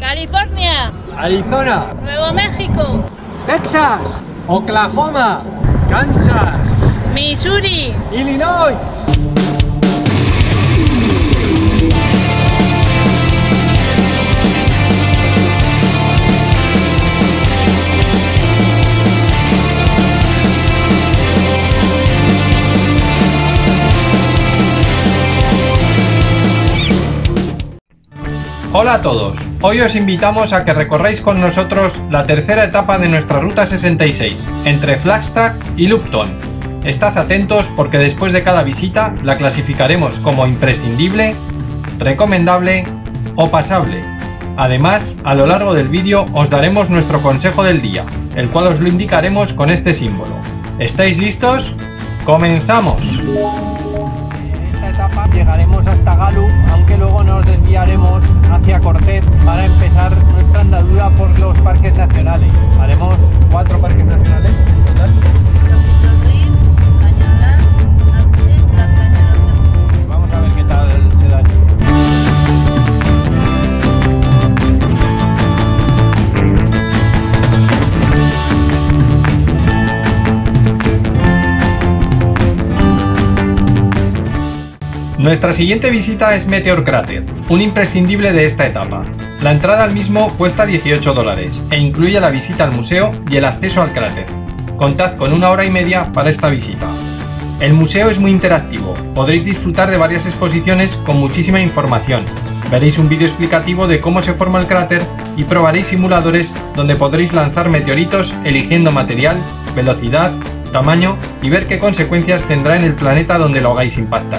California, Arizona, Nuevo México, Texas, Oklahoma, Kansas, Missouri. Illinois. Hola a todos, hoy os invitamos a que recorráis con nosotros la tercera etapa de nuestra Ruta 66, entre Flagstaff y Lupton. Estad atentos porque después de cada visita la clasificaremos como imprescindible, recomendable o pasable. Además, a lo largo del vídeo os daremos nuestro consejo del día, el cual os lo indicaremos con este símbolo. ¿Estáis listos? ¡Comenzamos! En esta etapa llegaremos hasta Gallup, aunque luego nos desviaremos hacia Cortez para empezar nuestra andadura por los parques nacionales. Haremos 4 parques nacionales en total. Vamos a ver qué tal se da. Nuestra siguiente visita es Meteor Crater, un imprescindible de esta etapa. La entrada al mismo cuesta $18 e incluye la visita al museo y el acceso al cráter. Contad con 1 hora y media para esta visita. El museo es muy interactivo, podréis disfrutar de varias exposiciones con muchísima información. Veréis un vídeo explicativo de cómo se forma el cráter y probaréis simuladores donde podréis lanzar meteoritos eligiendo material, velocidad, tamaño y ver qué consecuencias tendrá en el planeta donde lo hagáis impactar.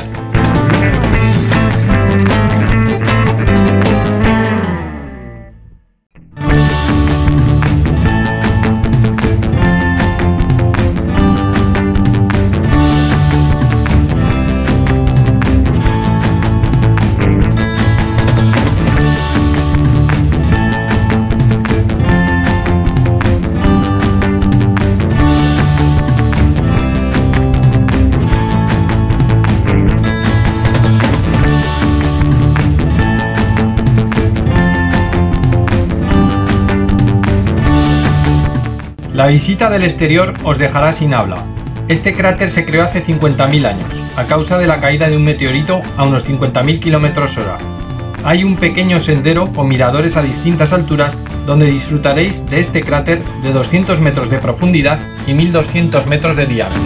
La visita del exterior os dejará sin habla. Este cráter se creó hace 50.000 años, a causa de la caída de un meteorito a unos 50.000 km/h. Hay un pequeño sendero con miradores a distintas alturas donde disfrutaréis de este cráter de 200 metros de profundidad y 1200 metros de diámetro.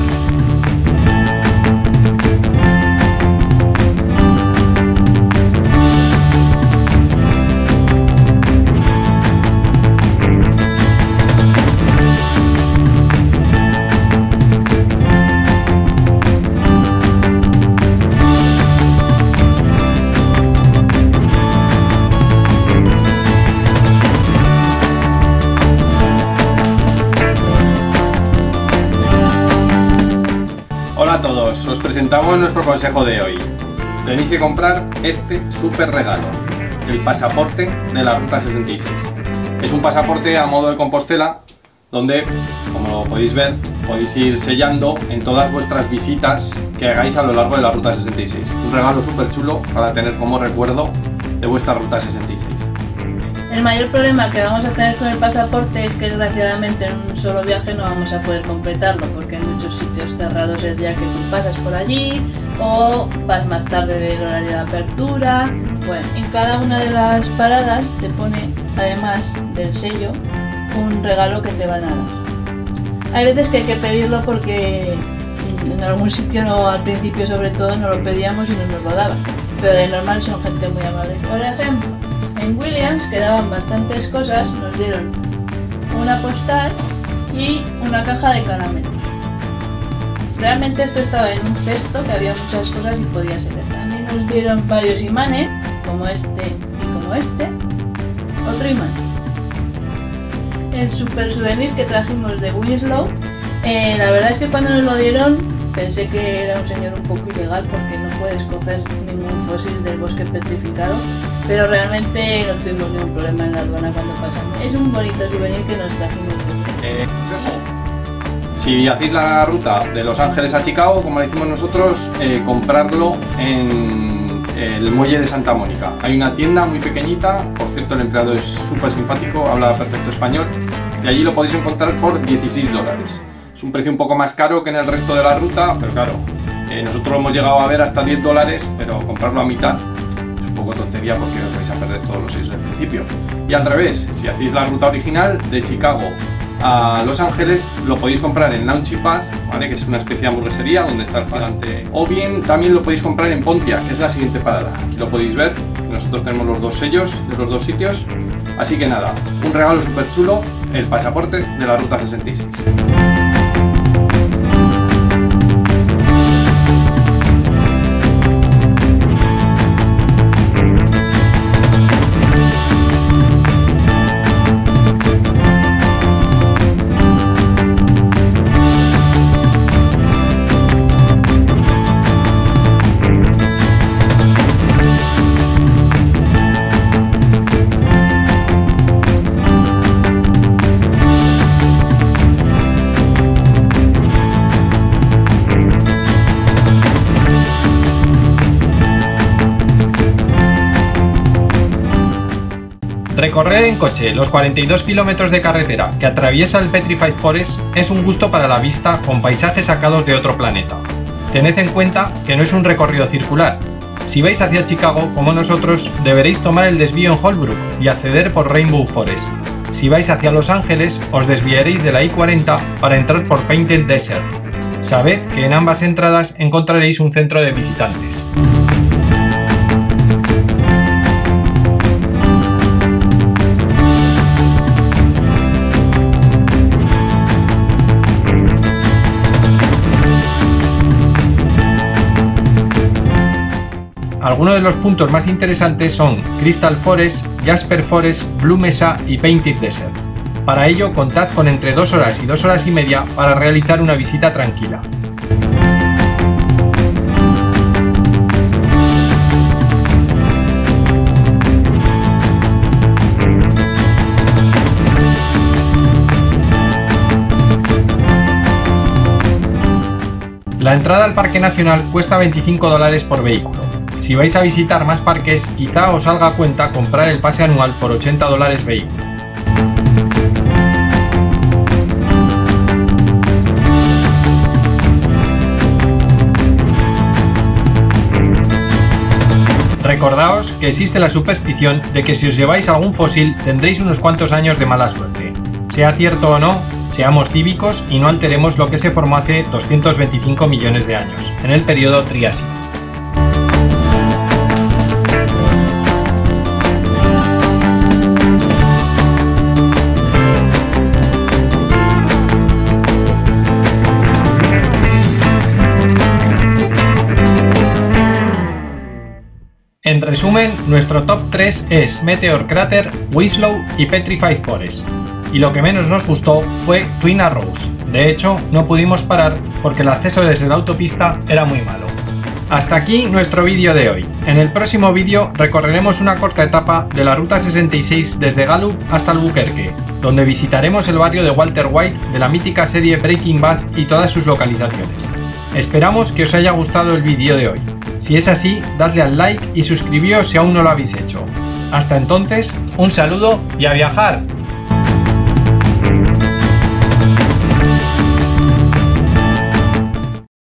Hola a todos, os presentamos nuestro consejo de hoy. Tenéis que comprar este súper regalo, el pasaporte de la Ruta 66. Es un pasaporte a modo de Compostela, donde, como podéis ver, podéis ir sellando en todas vuestras visitas que hagáis a lo largo de la Ruta 66. Un regalo súper chulo para tener como recuerdo de vuestra Ruta 66. El mayor problema que vamos a tener con el pasaporte es que desgraciadamente en un solo viaje no vamos a poder completarlo porque hay muchos sitios cerrados el día que tú pasas por allí o vas más tarde del horario de apertura. Bueno, en cada una de las paradas te pone, además del sello, un regalo que te van a dar. Hay veces que hay que pedirlo porque en algún sitio al principio sobre todo no lo pedíamos y no nos lo daban, pero de normal son gente muy amable. Por ejemplo, en Williams, que daban bastantes cosas, nos dieron una postal y una caja de caramelos. Realmente esto estaba en un cesto que había muchas cosas y podía ser. También nos dieron varios imanes, como este y como este. Otro imán. El super souvenir que trajimos de Winslow. La verdad es que cuando nos lo dieron pensé que era un señor un poco ilegal porque no puedes coger ningún fósil del bosque petrificado, pero realmente no tuvimos ningún problema en la aduana cuando pasamos. Es un bonito souvenir que nos trajimos. Si hacéis la ruta de Los Ángeles a Chicago, como la hicimos nosotros, comprarlo en el muelle de Santa Mónica. Hay una tienda muy pequeñita, por cierto el empleado es súper simpático, habla perfecto español, y allí lo podéis encontrar por 16 dólares. Es un precio un poco más caro que en el resto de la ruta, pero claro, nosotros lo hemos llegado a ver hasta 10 dólares, pero comprarlo a mitad es un poco tontería porque os vais a perder todos los sellos del principio. Y al revés, si hacéis la ruta original de Chicago a Los Ángeles, lo podéis comprar en Launchpad, ¿vale? Que es una especie de hamburguesería donde está el gigante. O bien también lo podéis comprar en Pontiac, que es la siguiente parada. Aquí lo podéis ver, nosotros tenemos los dos sellos de los dos sitios. Así que nada, un regalo súper chulo, el pasaporte de la Ruta 66. Recorrer en coche los 42 kilómetros de carretera que atraviesa el Petrified Forest es un gusto para la vista con paisajes sacados de otro planeta. Tened en cuenta que no es un recorrido circular. Si vais hacia Chicago, como nosotros, deberéis tomar el desvío en Holbrook y acceder por Rainbow Forest. Si vais hacia Los Ángeles, os desviaréis de la I-40 para entrar por Painted Desert. Sabed que en ambas entradas encontraréis un centro de visitantes. Algunos de los puntos más interesantes son Crystal Forest, Jasper Forest, Blue Mesa y Painted Desert. Para ello contad con entre 2 horas y 2 horas y media para realizar una visita tranquila. La entrada al Parque Nacional cuesta 25 dólares por vehículo. Si vais a visitar más parques, quizá os salga a cuenta comprar el pase anual por 80 dólares vehículo. Recordaos que existe la superstición de que si os lleváis algún fósil tendréis unos cuantos años de mala suerte. Sea cierto o no, seamos cívicos y no alteremos lo que se formó hace 225 millones de años, en el periodo Triásico. En resumen, nuestro top 3 es Meteor Crater, Winslow y Petrified Forest. Y lo que menos nos gustó fue Twin Arrows. De hecho, no pudimos parar porque el acceso desde la autopista era muy malo. Hasta aquí nuestro vídeo de hoy. En el próximo vídeo recorreremos una corta etapa de la Ruta 66 desde Gallup hasta Albuquerque, donde visitaremos el barrio de Walter White de la mítica serie Breaking Bad y todas sus localizaciones. Esperamos que os haya gustado el vídeo de hoy. Si es así, dadle al like y suscribíos si aún no lo habéis hecho. Hasta entonces, un saludo y a viajar.